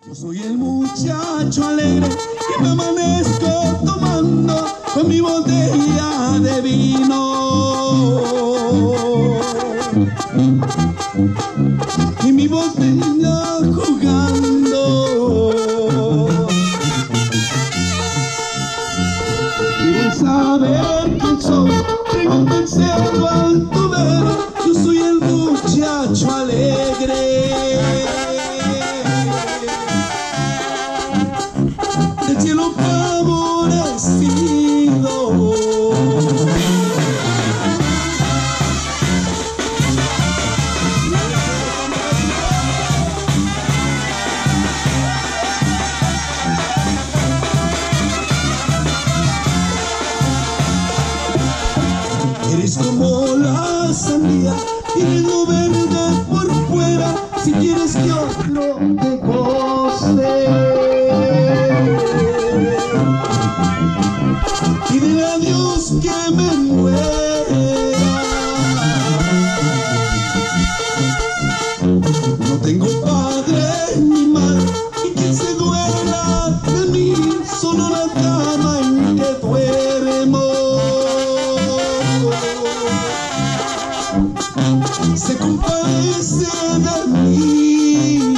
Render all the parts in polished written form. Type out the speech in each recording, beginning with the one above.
Yo soy el muchacho alegre que me amanezco tomando con mi botella de vino y mi botella jugando. ¿Quieren saber quién soy? Pregúntenselo al tubero. Yo soy el muchacho alegre del cielo favorecido. Eres como la sandía, tienes lo verde por fuera. Si quieres que otro te goce, pídele a Dios que me muera. No tengo padre ni madre, y quien se duela de mí, solo la cama en que duermo se compadece de mí.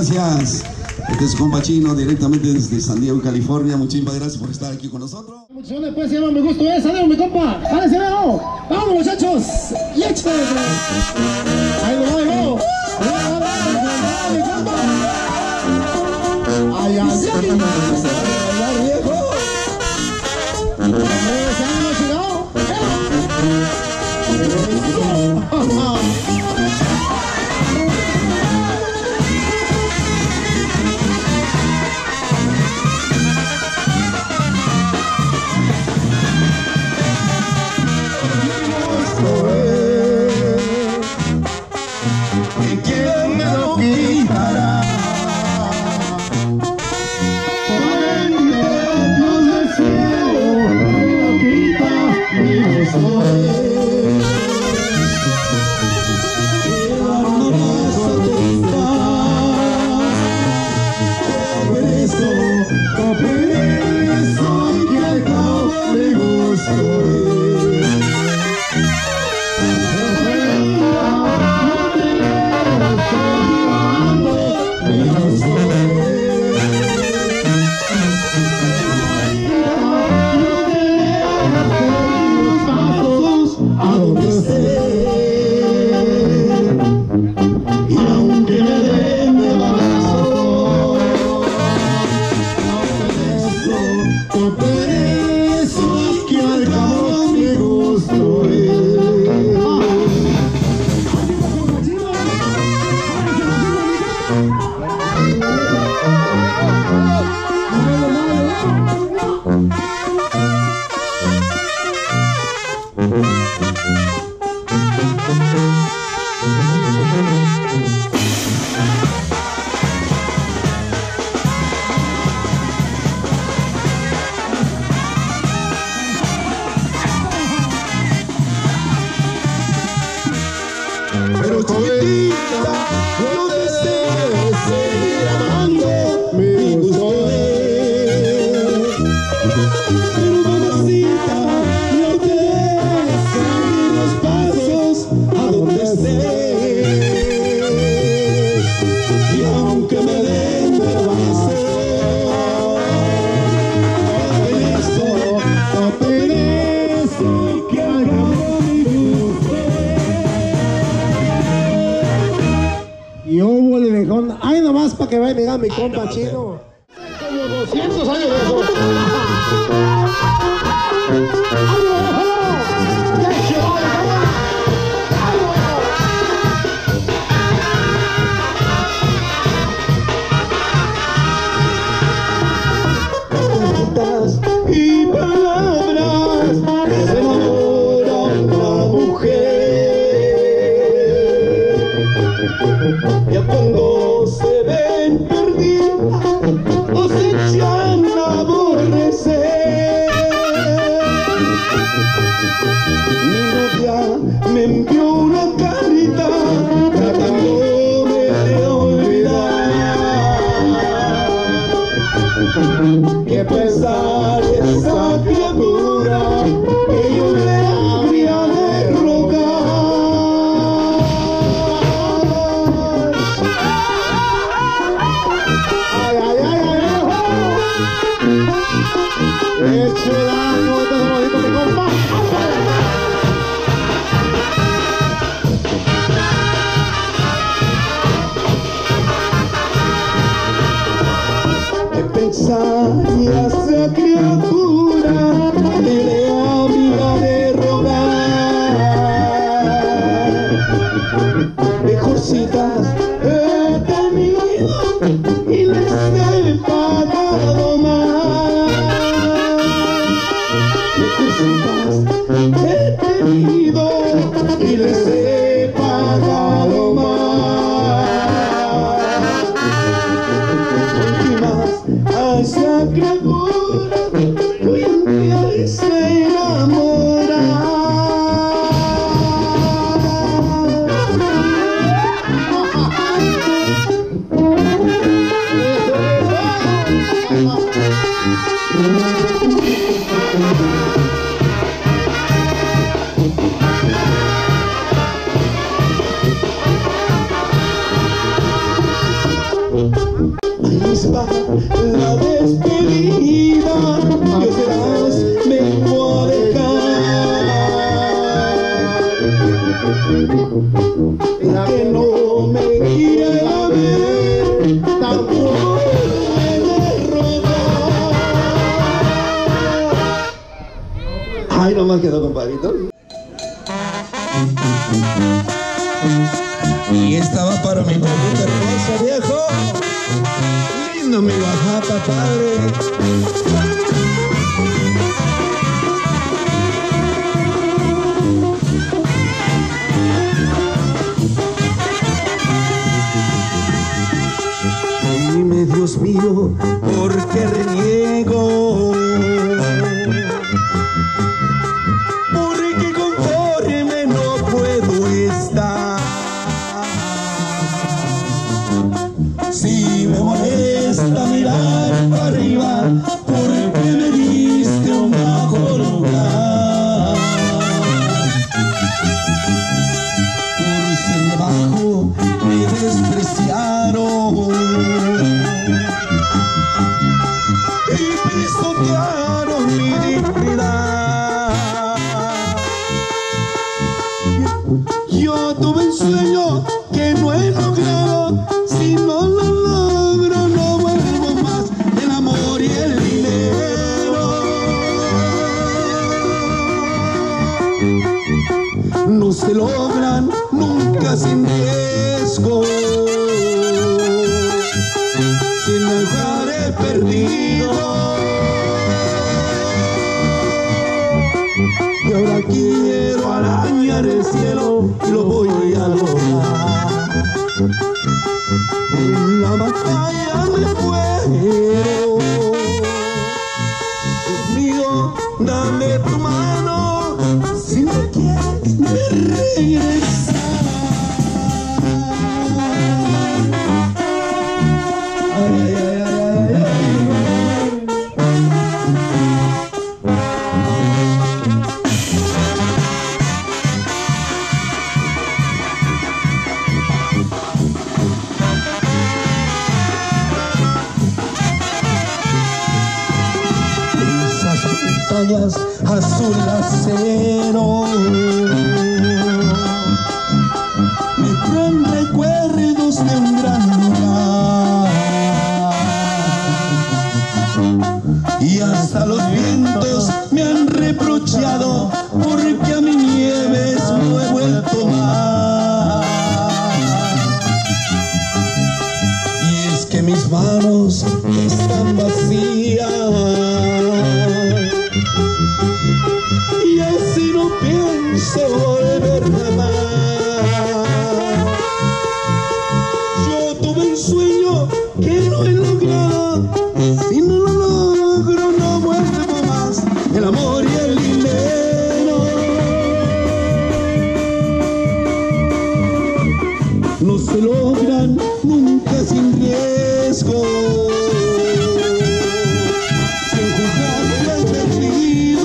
gracias. Este es su compa Chino, directamente desde San Diego, California. Muchísimas gracias por estar aquí con nosotros. Después se llama Me Gusto Es, adiós mi compa. ¡Váyanse, veo! ¡Vamos muchachos! ¡Y échale! ¡Ahí lo voy, veo! ¡Mi compa! ¡Ay, ay, ay! ¡Ay, viejo! ¡Se han emocionado! Pero chiquitita, no desees seguir amando, mi gusto es. Pero mamacita, no te dejes seguir los pasos a donde estés. Y aunque me den de vaso, no perezo que hagamos mi gusto. Y hubo el viejón, ay nomás para que vaya a mirar mi compa Chino. Como 200 años de eso. Y palabras que se enamoran la mujer. Ya cuando se ven perdidas o se echan a aborrecer. Mi novia me envió una carita tratándome de olvidar. Que pesar de esa criatura que yo le habría de rogar. Ay, ay, ay, ay, Eche la nota de bonito mi compa. que pensaría esa criatura que le habría de rogar. Mejorcitas he tenido y les he pagado más. Mejorcitas he tenido y les he pagado más. A esa criatura que hoy en día se enamora. Ahí está la despedida, Dios de las vengo a dejar. Que no me quiera ver, tampoco me derrotar. Ay, nomás quedó, compadrito. Y esta va para mi pueblito hermoso, viejo. Lindo mi Oaxaca, padre. Dime, Dios mío, ¿por qué reniego? Porque conforme no puedo estar. Si me molesta mirar para arriba, porque me diste un bajo lugar. Por ser bajo me despreciaron y pisotearon mi dignidad. Yo tuve un sueño que no he logrado. Si no lo logro, no vuelvo más. El amor y el dinero no se logran nunca sin riesgo. Sin dejar he perdido. Y ahora quiero arañar el cielo y lo voy a lograr. En la batalla me muero. Dios mío, dame tu mano si no quieres regresar. Ay, ay, ay, ay, ay, montañas azul acero me traen recuerdos de un gran lugar, y hasta los vientos me han reprochado porque a mi nieves no he vuelto más. Y es que mis manos están vacías. Volver jamás. Yo tuve un sueño que no he logrado. Si no lo logro, no vuelvo más. El amor y el dinero no se logran nunca sin riesgo. Sin juzgar lo perdido.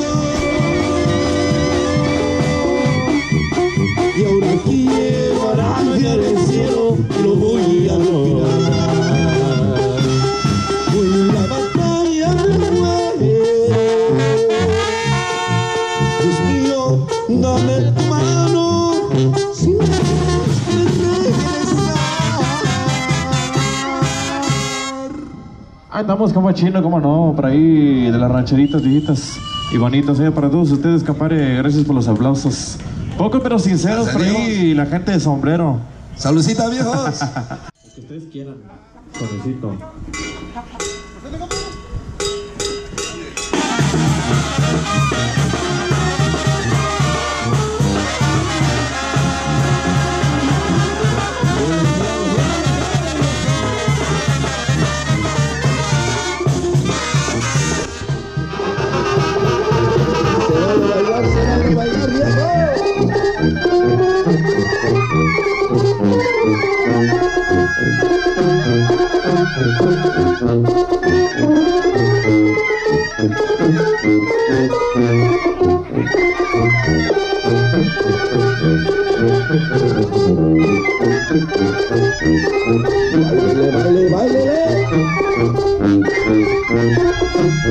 Y ahora quiero arañar el cielo y lo voy a lograr. Voy en la batalla del muero. Dios mío, dame tu mano si me quieres regresar. Andamos como chino, como no, por ahí de las rancheritas viejitas y bonitas. Para todos ustedes, compadre, gracias por los aplausos. Poco pero sinceros por ahí, la gente de sombrero. Saludcita, viejos. Lo que ustedes quieran, suavecito. Se vale bailar, viejo. Baile, baile, baile.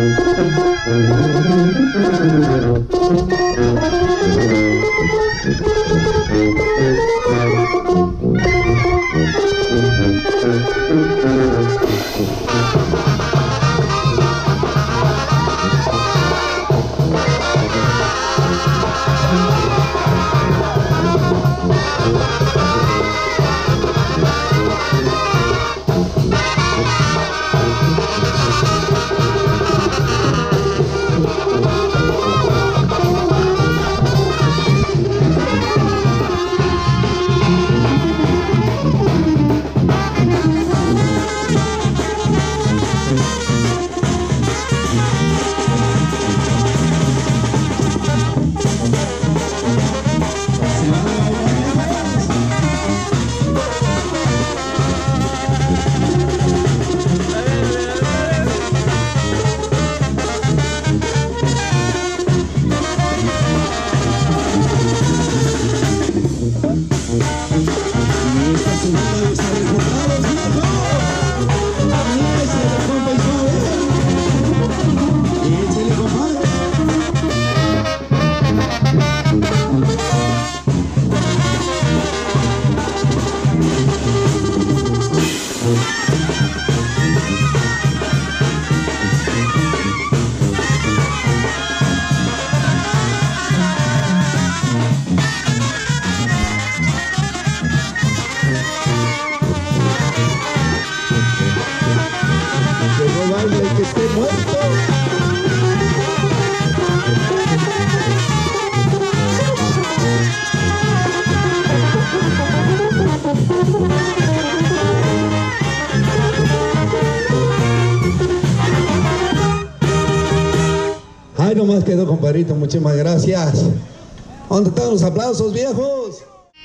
Ahí nomás quedó, compadrito, muchísimas gracias. ¿Dónde están los aplausos, viejos?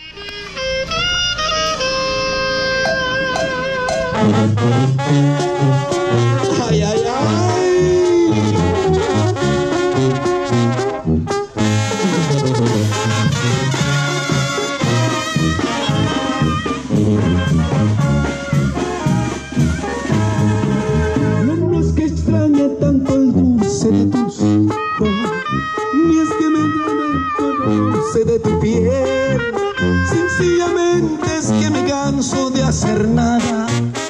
¡Ay, ay, ay! No es que extrañe tanto el dulce de tus ojos, ni es que me conoce de tu piel. Sencillamente es que me canso de hacer nada,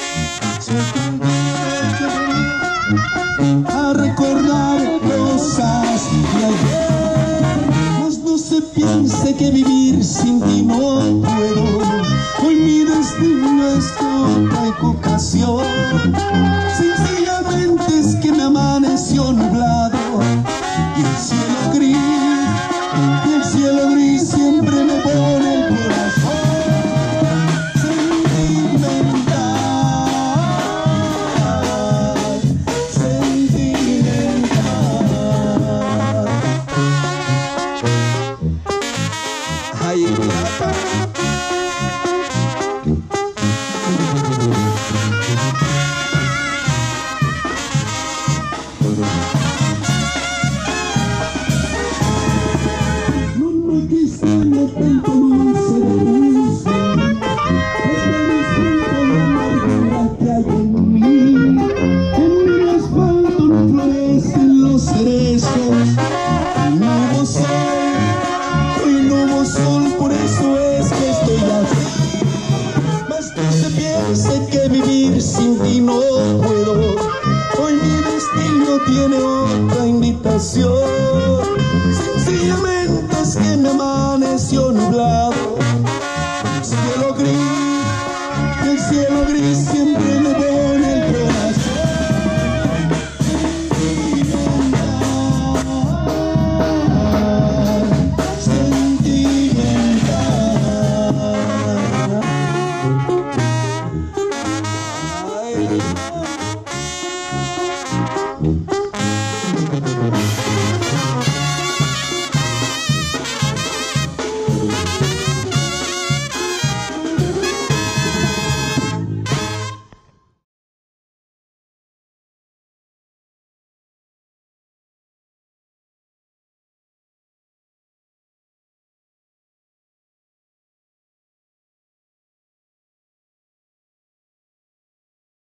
a recordar cosas de ayer. Mas no se piense que vivir sin ti no puedo. Hoy mi destino es otra equivocación. Sencillamente es que me amaneció nublado y el cielo gris siempre me pone el corazón sentimental. Ay, no me quisiera tanto dulce de dulce, es la disfruto de la amargura que hay en mí. En mi asfalto no florecen los cerezos, no hubo sol, por eso es que estoy así. Mas no se piense que vivir sin ti no puedo. Hoy mi destino tiene otra invitación. Sencillamente es que me amaneció nublado. El cielo gris siempre me pone el corazón sentimental.